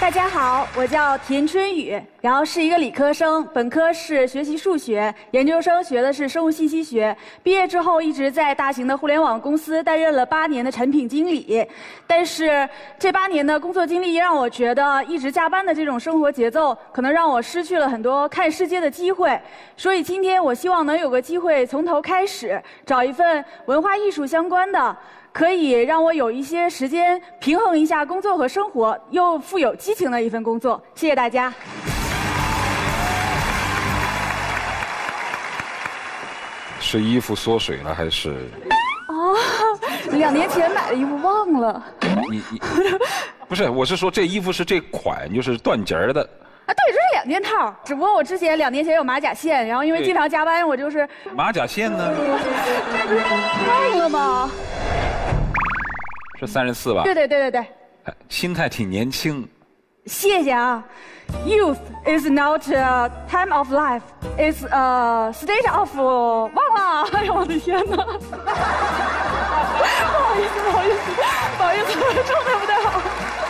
大家好，我叫田春雨，然后是一个理科生，本科是学习数学，研究生学的是生物信息学。毕业之后一直在大型的互联网公司担任了8年的产品经理，但是这8年的工作经历让我觉得一直加班的这种生活节奏，可能让我失去了很多看世界的机会。所以今天我希望能有个机会从头开始，找一份文化艺术相关的。可以让我有一些时间平衡一下工作和生活，又富有激情的一份工作。谢谢大家。 是衣服缩水了还是？ 哦，2年前买的衣服忘了。 你不是，我是说这衣服是这款，就是断节儿的。 啊，对，这是2件套，只不过我之前2年前有马甲线，然后因为经常加班，我就是马甲线呢？ 忘了吗？ 是34吧？ 对， 心态挺年轻。 谢谢啊。Youth is not a time of life, it's a state of 忘了。哎呦我的天哪！不好意思，我状态不太好。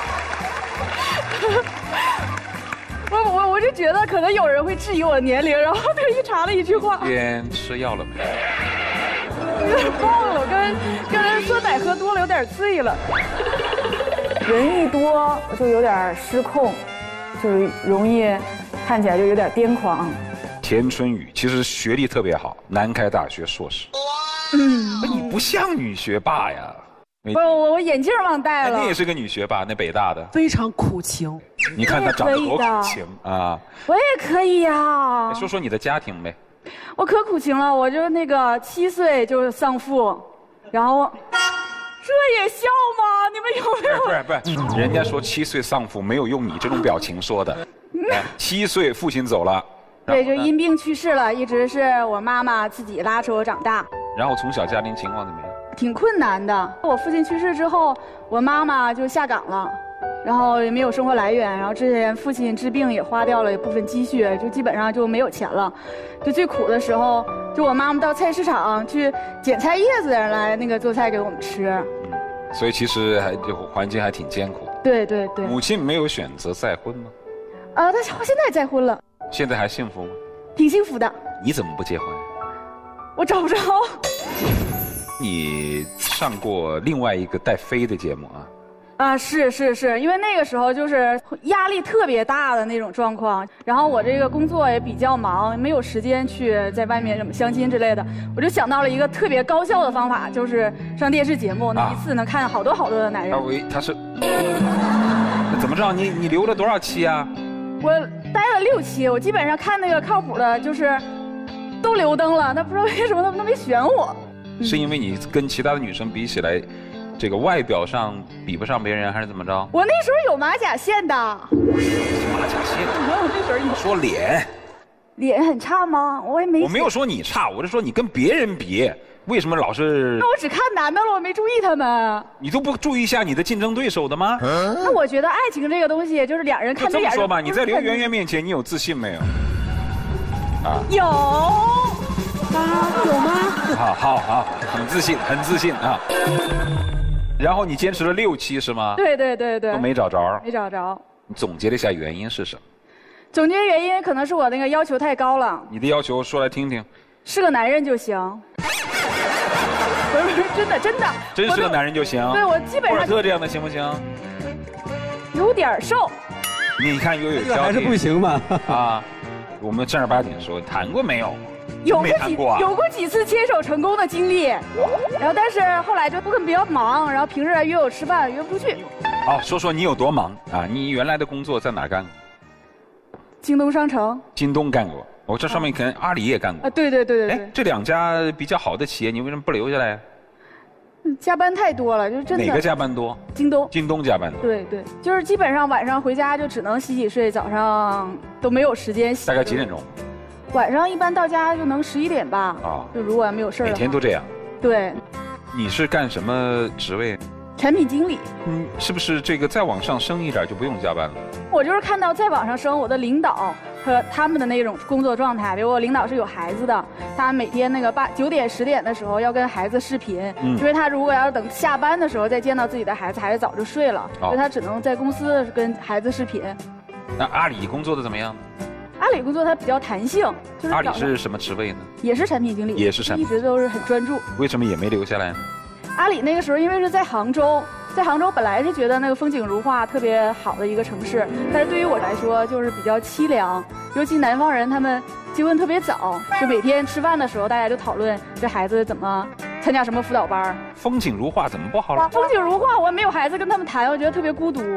我就觉得可能有人会质疑我的年龄，然后特意查了一句话。 今天吃药了没？ 有点忘了，跟酸奶喝多了，有点醉了。人一多就有点失控，就是容易看起来就有点癫狂。 田春雨其实学历特别好，南开大学硕士。你不像女学霸呀。 不是我眼镜忘戴了。 你也是个女学霸，那北大的。 非常苦情。 你看她长得多苦情啊！ 我也可以呀。 说说你的家庭呗。 我可苦情了，我就那个7岁就丧父，然后这也笑吗？你们有没有？ 不是，人家说7岁丧父没有用你这种表情说的。7岁父亲走了， 对，就因病去世了，一直是我妈妈自己拉扯我长大。 然后从小家庭情况怎么样？ 挺困难的。我父亲去世之后，我妈妈就下岗了。然后也没有生活来源，然后之前父亲治病也花掉了一部分积蓄，就基本上就没有钱了。就最苦的时候，就我妈妈到菜市场去捡菜叶子来那个做菜给我们吃。 所以其实环境还挺艰苦。 对。 母亲没有选择再婚吗？ 她现在再婚了。 现在还幸福吗？ 挺幸福的。 你怎么不结婚？ 我找不着。 你上过另外一个带飞的节目啊？ 是，因为那个时候就是压力特别大的那种状况，然后我这个工作也比较忙，没有时间去在外面什么相亲之类的，我就想到了一个特别高效的方法，就是上电视节目，那一次能看好多的男人。 他是，那怎么知道你留了多少期啊？ 我待了6期，我基本上看那个靠谱的，就是都留灯了，但不知道为什么他们都没选我。 是因为你跟其他的女生比起来，这个外表上比不上别人，还是怎么着？ 我那时候有马甲线的。 马甲线？ 我那时候说脸很差吗？我没有说你差，我是说你跟别人比，为什么老是？ 那我只看男的了，我没注意他们。 你都不注意一下你的竞争对手的吗？ 那我觉得爱情这个东西，就是2人看对眼。 这么说吧，你在刘媛媛面前，你有自信没有？ 有。 有吗？ 好，很自信啊。然后你坚持了6期是吗？ 对。 都没找着。 没找着。 你总结了一下原因是什么？ 总结原因可能是我那个要求太高了。 你的要求说来听听。 是个男人就行。不是真的。 真是个男人就行。 对，我基本上。 博尔特这样的行不行？ 有点瘦。 你看有交集。 还是不行嘛。 我们正儿八经说，谈过没有？ 有过几次牵手成功的经历，然后但是后来就比较忙，然后平时还约我吃饭，约不去。 好，说说你有多忙啊？你原来的工作在哪干过？ 京东商城。 京东干过，我这上面可能阿里也干过。 对。 哎，这2家比较好的企业，你为什么不留下来？ 加班太多了，就真的。 哪个加班多？ 京东加班多。 对，就是基本上晚上回家就只能洗睡，早上都没有时间洗。 大概几点钟？ 晚上一般到家就能11点吧。就如果没有事儿。 每天都这样。 对。 你是干什么职位？ 产品经理。 是不是这个再往上升一点就不用加班了？ 我就是看到再往上升，我的领导和他们的那种工作状态，比如我领导是有孩子的，他每天那个9点10点的时候要跟孩子视频，因为他如果要是等下班的时候再见到自己的孩子，孩子早就睡了，所以他只能在公司跟孩子视频。 那阿里工作的怎么样？ 阿里工作它比较弹性，就是阿里是什么职位呢？ 也是产品经理， 也是产品， 一直都是很专注。 为什么也没留下来呢？ 阿里那个时候因为是在杭州。在杭州本来是觉得那个风景如画特别好的一个城市，但是对于我来说就是比较凄凉，尤其南方人他们结婚特别早，就每天吃饭的时候大家就讨论这孩子怎么参加什么辅导班。 风景如画怎么不好了？ 风景如画，我没有孩子跟他们谈，我觉得特别孤独。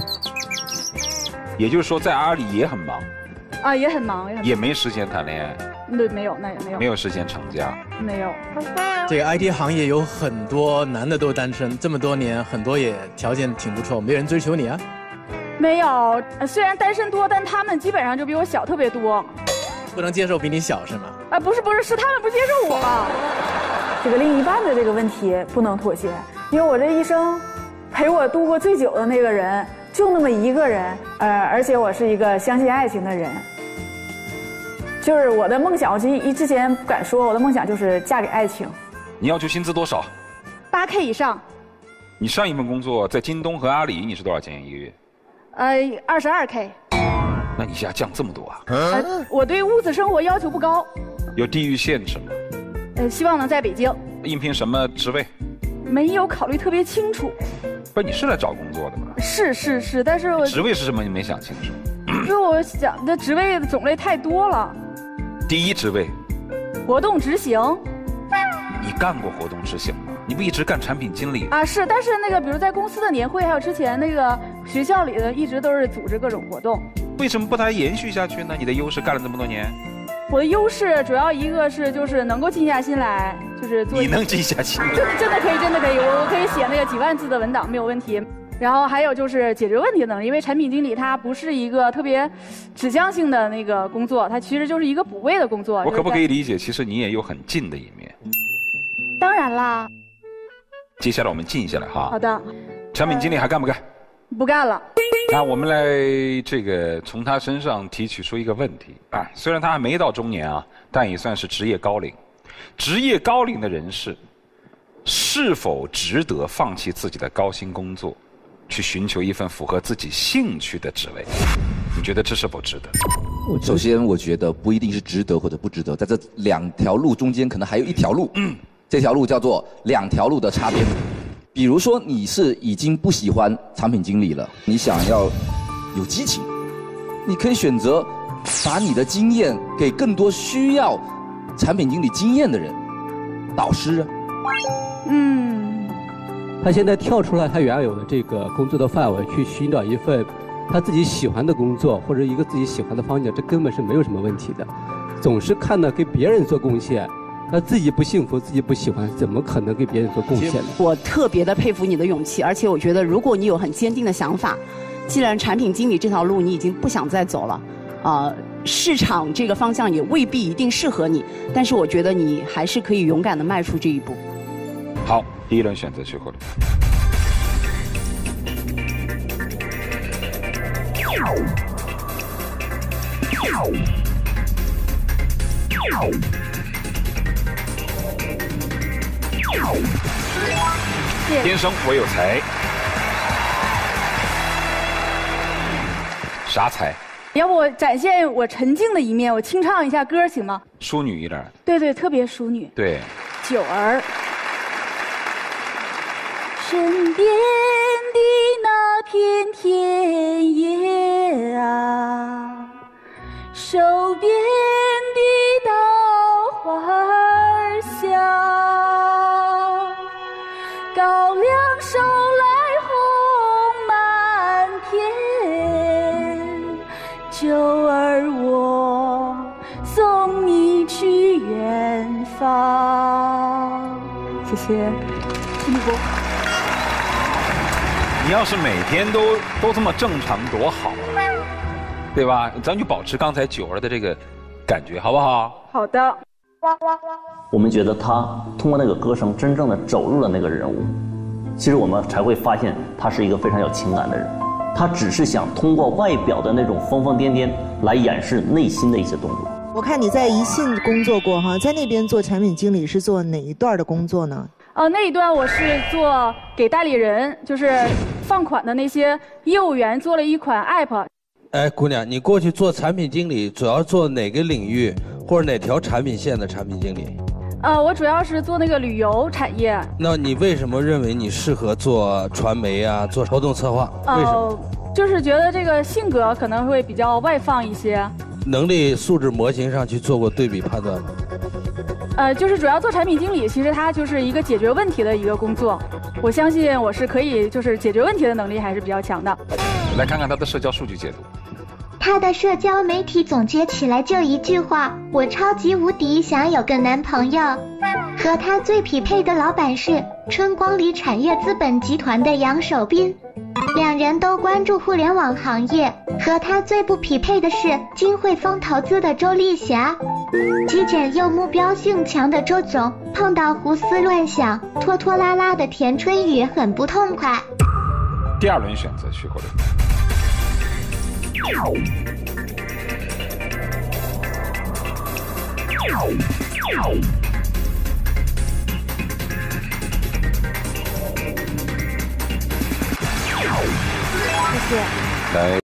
也就是说在阿里也很忙。 啊，也很忙， 也没时间谈恋爱。 对，没有，那也没有。 没有时间成家。 没有。 这个 IT 行业有很多男的都单身，这么多年，很多也条件挺不错，没人追求你啊？ 没有，虽然单身多，但他们基本上就比我小特别多。 不能接受比你小是吗？ 啊，不是，是他们不接受我。这个另一半的这个问题不能妥协，因为我这一生陪我度过最久的那个人就那么一个人，而且我是一个相信爱情的人。就是我的梦想，我之前不敢说，我的梦想就是嫁给爱情。 你要求薪资多少 ？8K 以上。 你上一份工作在京东和阿里，你是多少钱一个月 ？22K。 那你下降这么多啊？ 我对物质生活要求不高。 有地域限制吗？ 希望能在北京。 应聘什么职位？ 没有考虑特别清楚。 不是，你是来找工作的吗？ 是，但是我职位是什么？你没想清楚。 因为我想的职位的种类太多了。 第一职位， 活动执行。 你干过活动执行吗？你不一直干产品经理啊？是，但是那个比如在公司的年会，还有之前那个学校里的，一直都是组织各种活动。 为什么不把它延续下去呢？你的优势干了这么多年。 我的优势主要一个是就是能够静下心来，就是做。 你能静下心来？ 真的可以，真的可以，我可以写那个几万字的文档没有问题。然后还有就是解决问题的能力，因为产品经理他不是一个特别指向性的那个工作，他其实就是一个补位的工作。 我可不可以理解，其实你也有很近的一面？ 当然啦。 接下来我们静下来哈。 好的。 产品经理还干不干？ 不干了。 那我们来这个从他身上提取出一个问题啊，虽然他还没到中年啊，但也算是职业高龄。职业高龄的人士，是否值得放弃自己的高薪工作？去寻求一份符合自己兴趣的职位，你觉得这是否值得？ 首先，我觉得不一定是值得或者不值得，在这2条路中间，可能还有一条路。这条路叫做2条路的擦边。比如说，你是已经不喜欢产品经理了，你想要有激情，你可以选择把你的经验给更多需要产品经理经验的人，导师啊。 他现在跳出来他原有的这个工作的范围，去寻找一份他自己喜欢的工作，或者一个自己喜欢的方向，这根本是没有什么问题的。总是看到给别人做贡献，那自己不幸福，自己不喜欢，怎么可能给别人做贡献呢？ 我特别的佩服你的勇气，而且我觉得，如果你有很坚定的想法，既然产品经理这条路你已经不想再走了，市场这个方向也未必一定适合你，但是我觉得你还是可以勇敢的迈出这一步。 好，第一轮选择去获得。天生我有才，啥才？ 要不我展现我沉静的一面，我清唱一下歌行吗？ 淑女一点。 对，特别淑女。 对。 九儿。身边的那片田野啊，手边的稻花香，高粱收来红满天，九儿我送你去远方。谢谢，辛苦。 你要是每天都这么正常多好啊，对吧？咱就保持刚才九儿的这个感觉，好不好？ 好的。 我们觉得他通过那个歌声真正的走入了那个人物， 其实我们才会发现他是一个非常有情感的人，他只是想通过外表的那种疯疯癫癫来掩饰内心的一些东西。 我看你在宜信工作过哈，在那边做产品经理是做哪一段的工作呢？ 那一段我是做给代理人，就是放款的那些业务员做了一款 app。 哎，姑娘，你过去做产品经理，主要做哪个领域或者哪条产品线的产品经理？ 我主要是做那个旅游产业。 那你为什么认为你适合做传媒啊，做活动策划？为什么？ 就是觉得这个性格可能会比较外放一些。 能力素质模型上去做过对比判断吗？ 就是主要做产品经理，其实它就是一个解决问题的一个工作。我相信我是可以，就是解决问题的能力还是比较强的。 来看看他的社交数据解读。 他的社交媒体总结起来就一句话：我超级无敌想有个男朋友。和他最匹配的老板是春光里产业资本集团的杨守斌，两人都关注互联网行业。和他最不匹配的是金汇丰投资的周丽霞，极简又目标性强的周总碰到胡思乱想、拖拖拉拉的田春雨很不痛快。 第二轮选择徐国伦。 谢谢。 来。